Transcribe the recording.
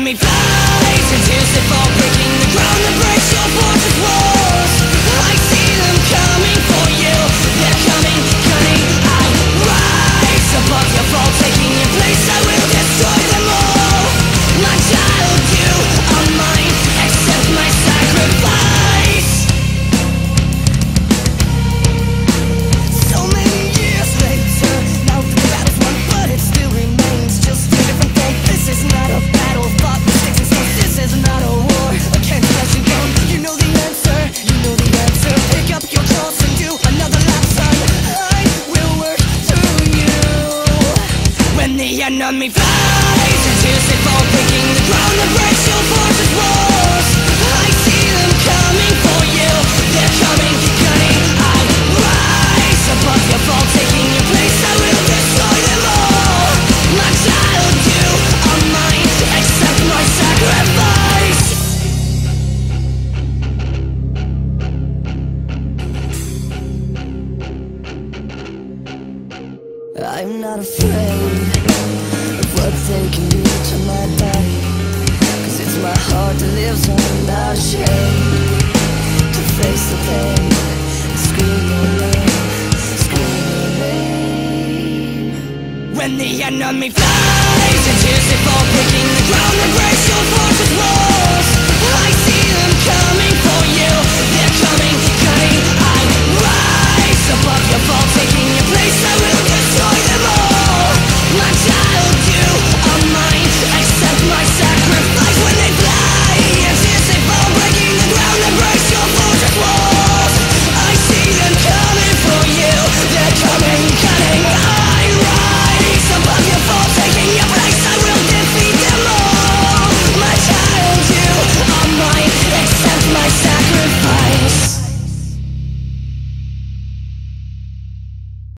enemy flies, tears that fall, breaking the ground that breaks your fortress walls. I see them coming for you, they're coming, cunning. I rise above your fall, taking your place, I will destroy them all. My child, you are mine, accept my sacrifice. So many years later, now the battle's won, but it still remains just a different thing. This is not a battle fought with sticks and stones. This is not a war against flesh and bone. You know the answer, you know the answer. Pick up your cross and do another lap, son. I will work through you. When the enemy flies, and tears they fall, breaking the ground that breaks your fortress walls. I see them coming for you, they're coming, cunning. I rise above your fall, taking your place, I will destroy them all. My child, you are mine, accept my sacrifice. I'm not afraid of what they can do to my body, 'cause it's my heart that lives on, not ashamed to face the pain and scream your name, scream your name. When the enemy flies,